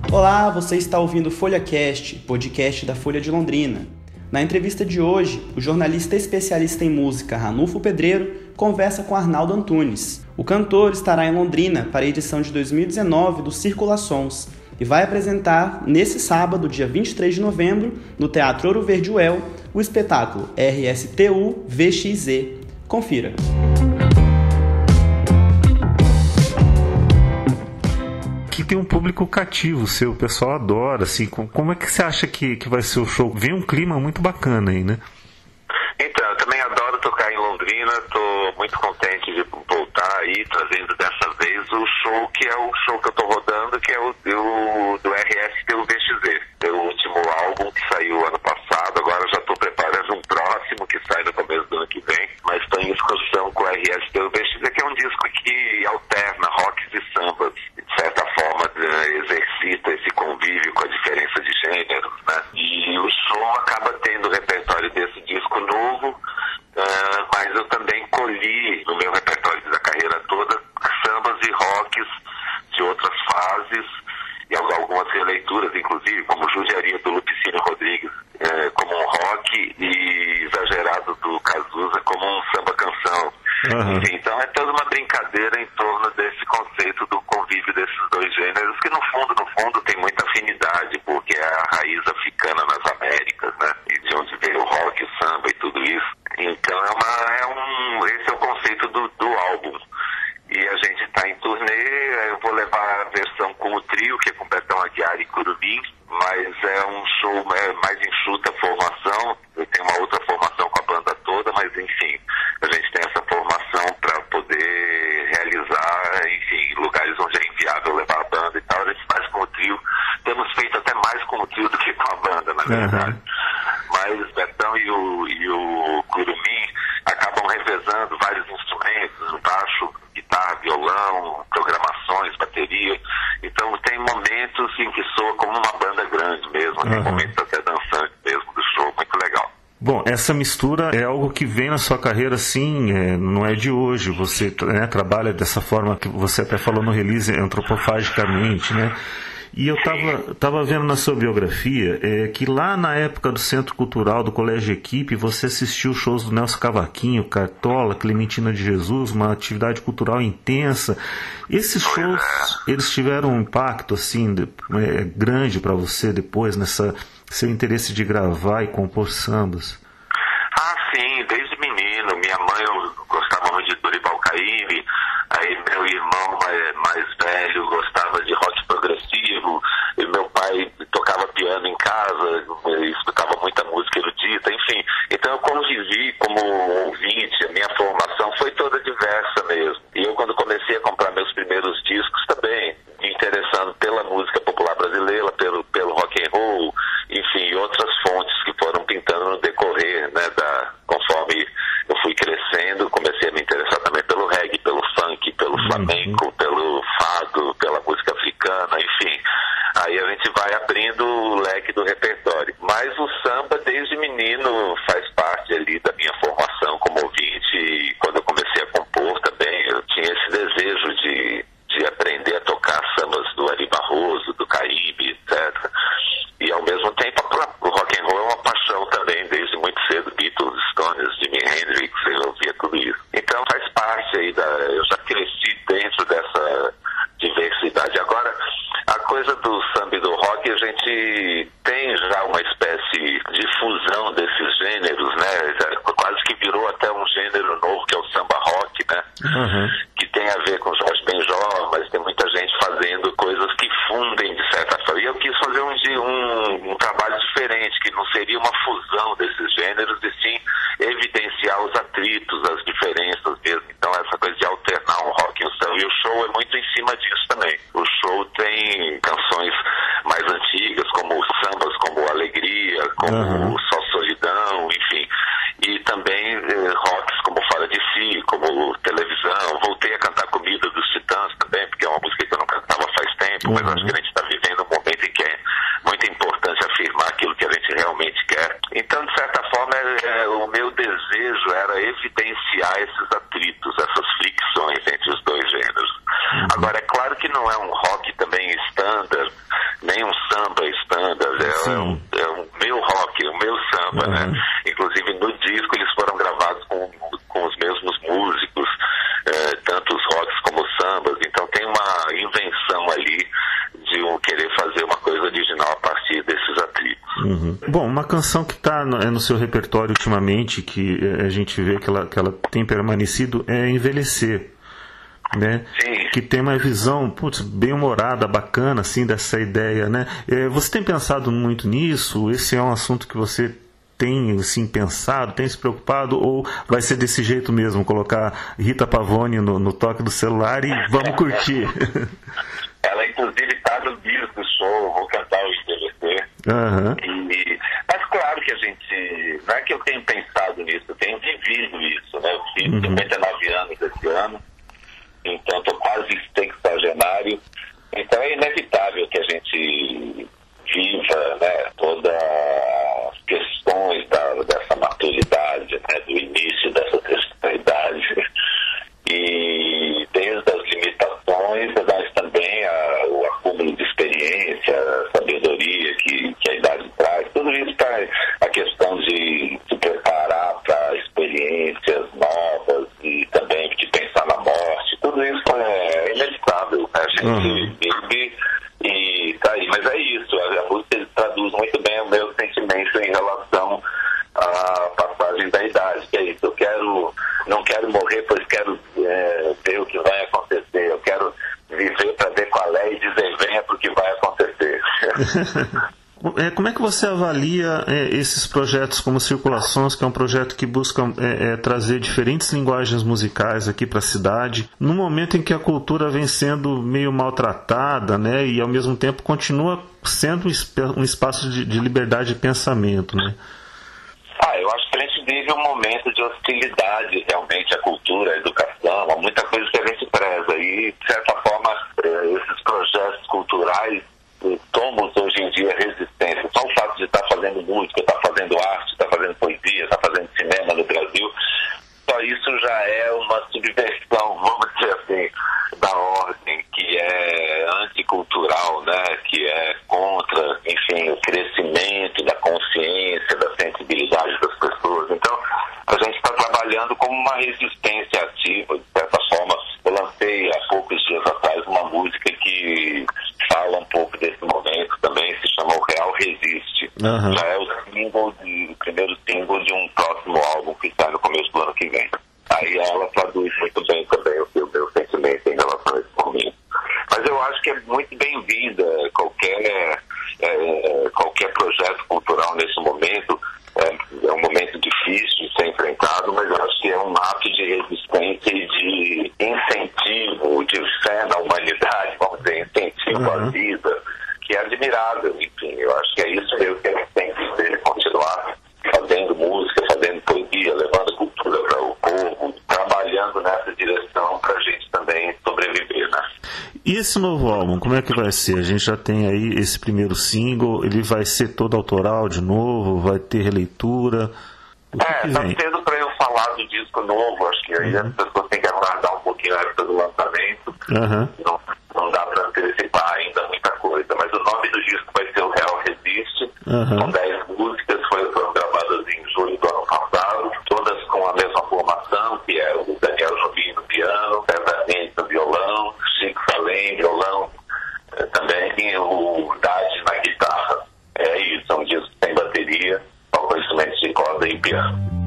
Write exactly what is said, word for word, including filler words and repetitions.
Olá, você está ouvindo FolhaCast, podcast da Folha de Londrina. Na entrevista de hoje, o jornalista especialista em música Ranulfo Pedreiro conversa com Arnaldo Antunes. O cantor estará em Londrina para a edição de dois mil e dezenove do Circulações e vai apresentar nesse sábado, dia vinte e três de novembro, no Teatro Ouro Verde Uel, o espetáculo R S T U V X Z. Confira. Que tem um público cativo seu, o pessoal adora, assim, como é que você acha que, que vai ser o show? Vem um clima muito bacana aí, né? Então, eu também adoro tocar em Londrina, estou muito contente de voltar aí, trazendo dessa vez o show que é o show que eu estou rodando, que é o do, do R S T U V X Z, é o último álbum que saiu ano passado. Agora já estou preparando um próximo que sai no começo do ano que vem, mas estou em discussão com o R S T U V X Z, que é um disco que alterna rocks e sambas, de certa forma exercita esse convívio com a diferença de gêneros, né? E o show acaba tendo o repertório desse disco novo, uh, mas eu também colhi no meu repertório da carreira toda sambas e rocks de outras fases e algumas releituras, inclusive, como Judiaria do Lupicínio Rodrigues uh, como um rock e Exagerado do Cazuza como um samba-canção. Uhum. Enfim, então é toda uma brincadeira em torno desse conceito do convívio desses dois gêneros, que no fundo, no fundo tem muita afinidade, porque é a raiz africana nas Américas, né? E de onde veio o rock, o samba e tudo isso. Então é uma, é um, esse é o conceito do, do álbum. E a gente está em turnê, eu vou levar a versão com o trio, que é com Betão Aguiar e Curumim, mas é um show é, mais enxuta a formação. Eu tenho uma outra formação com a banda toda, mas enfim, a gente tem essa formação para poder realizar, enfim, lugares onde é inviável levar a banda e tal. A gente faz com o trio, temos feito até mais com o trio do que com a banda, na verdade. Uhum. Mas o Betão e o, e o Curumim acabam revezando vários instrumentos, baixo, guitarra, violão, programações, bateria. Então tem momentos em que soa como uma banda grande mesmo, tem uhum. momentos até dançantes mesmo do show, muito legal. Bom, essa mistura é algo que vem na sua carreira, assim, é, não é de hoje. Você né, trabalha dessa forma que você até falou no release, antropofagicamente, né? E eu estava tava vendo na sua biografia é, que lá na época do Centro Cultural do Colégio Equipe, você assistiu shows do Nelson Cavaquinho, Cartola, Clementina de Jesus, uma atividade cultural intensa. Esses shows, eles tiveram um impacto assim, de, é, grande para você depois, nessa seu interesse de gravar e compor sambas? Ah, sim, desde menino. Minha mãe eu gostava muito de Dorival Caymmi, aí meu irmão mais, mais velho gostava de rock progressivo, e meu pai tocava piano em casa, escutava muita música erudita, enfim. Então eu convivi como ouvinte, a minha formação foi toda diversa mesmo. E eu, quando comecei a comprar meus primeiros discos também, me interessando pela música popular brasileira, pelo, pelo rock and roll, enfim, outras fontes que foram pintando no decorrer, né, da, conforme eu fui crescendo, comecei a me interessar também pelo reggae, pelo funk, pelo uhum. flamenco, pelo fado, pela música africana, enfim. Aí a gente vai abrindo o leque do repertório. Mas o samba, desde menino, faz parte ali da minha formação como ouvinte, e quando eu comecei a compor também, eu tinha esse desejo de, de aprender a tocar sambas do Ari Barroso, do Caymmi, etcétera. E ao mesmo tempo o rock and roll é uma paixão também, desde muito cedo, Beatles, Stones, Jimi Hendrix, eu ouvia tudo isso. Então faz parte aí da... eu já cresci dentro dessa diversidade. Agora, a coisa do samba e do rock, a gente tem já uma espécie de fusão desses gêneros, né? Quase que virou até um gênero novo, que é o samba rock, né? Uhum. Que tem a ver com Jorge Benjor, mas tem muita gente fazendo coisas que fundem de certa forma. E eu quis fazer um, um, um trabalho diferente, que não seria uma fusão desses gêneros, e sim evidenciar os atritos, as diferenças mesmo. Então essa coisa de alternar um rock e um samba. E o show é muito em cima disso também. O show tem canções mais antigas, como sambas, como Alegria, como uhum. Só Solidão, enfim. E também eh, rocks como Fora de Si, como Televisão. Voltei a cantar Comida dos Titãs também, porque é uma música que eu não cantava faz tempo, uhum. mas acho que a gente está vivendo um momento em que é muito importante afirmar aquilo que a gente realmente quer. Então, de certa forma, é, é, o meu desejo era evidenciar esses atritos, essas fricções entre os dois gêneros. Uhum. Agora, é claro que não é um rock também standard, nem um samba standard, é, um, é o meu rock, o meu samba, uhum. né? Inclusive no disco eles foram gravados com, com os mesmos músicos, é, tanto os rocks como os sambas, então tem uma invenção ali de um querer fazer uma coisa original a partir desses atritos. Uhum. Bom, uma canção que está no, no seu repertório ultimamente, que a gente vê que ela, que ela tem permanecido, é Envelhecer. Né? Que tem uma visão putz, bem humorada, bacana assim, dessa ideia, né? É, você tem pensado muito nisso? Esse é um assunto que você tem assim, pensado, tem se preocupado, ou vai ser desse jeito mesmo, colocar Rita Pavone no, no toque do celular e vamos curtir? Ela inclusive está no disco do show, vou cantar o Envelhecer. Uhum. E, mas claro que a gente, não é que eu tenho pensado nisso, eu tenho vivido isso, né? Eu fiz uhum. cinquenta e nove anos esse ano, então estou quase sexagenário, então é inevitável que a gente viva, né, todas as questões da, dessa maturidade, né, do início dessa terceira idade, e desde as limitações, mas também a, o acúmulo de experiência, a sabedoria que, que a idade traz, tudo isso traz a questão de se preparar para experiências novas e também de pensar na morte. Tudo isso é inevitável, né? A gente uhum. vive e tá aí. Mas é isso, a, a música traduz muito bem o meu sentimento em relação à passagem da idade, que é isso, eu quero, não quero morrer, pois quero é, ver o que vai acontecer, eu quero viver para ver qual é e dizer venha porque vai acontecer. Como é que você avalia é, esses projetos como Circulações, que é um projeto que busca é, é, trazer diferentes linguagens musicais aqui para a cidade, no momento em que a cultura vem sendo meio maltratada, né, e ao mesmo tempo continua sendo um espaço de, de liberdade de pensamento, né? Ah, eu acho que a gente vive um momento de hostilidade realmente à cultura, à educação, a muita coisa que a gente preza. E, de certa forma, esses projetos culturais tomam hoje em dia resistência. Só o fato de estar fazendo música, estar fazendo arte, estar fazendo poesia, estar fazendo cinema no Brasil, só isso já é uma subversão, vamos dizer assim, da ordem, que é anticultural, né? Que é contra, enfim, o crescimento da consciência, da sensibilidade das pessoas. Então, a gente está trabalhando como uma resistência ativa, de certa forma. Eu lancei há poucos dias atrás uma música que fala um pouco desse momento também, se chama O Real Resiste. Uhum. Já é o, single de, o primeiro single de um próximo álbum que sai no começo do ano que vem. Aí ela traduz muito bem também o que o meu sentimento em relação a esse momento. Mas eu acho que é muito bem-vinda qualquer, é, qualquer projeto cultural nesse momento. É, é um momento difícil de ser enfrentado, mas eu acho que é um ato de resistência e de incentivo, de fé na humanidade, vamos dizer, incentivo uhum. à vida, que é admirável. Enfim, eu acho que é isso mesmo que a gente tem que ser, continuar fazendo música, fazendo poesia, levando cultura para o povo, trabalhando nessa direção para a gente também sobreviver, né? E esse novo álbum, como é que vai ser? A gente já tem aí esse primeiro single, ele vai ser todo autoral de novo, vai ter releitura? É, está cedo para eu falar do disco novo, acho que aí uhum. as pessoas têm que aguardar um pouquinho a época do lançamento, uhum. não, não dá para antecipar ainda muita coisa, mas o nome do disco vai ser O Real Resiste, uhum. são dez músicas, foram gravadas em julho do ano passado, todas com a mesma formação, que é o Daniel Jobim no piano, César Mendes no violão, Chico Salem, violão, também o Dade na guitarra. É isso, é um disco sem bateria, só com instrumentos de corda e piano.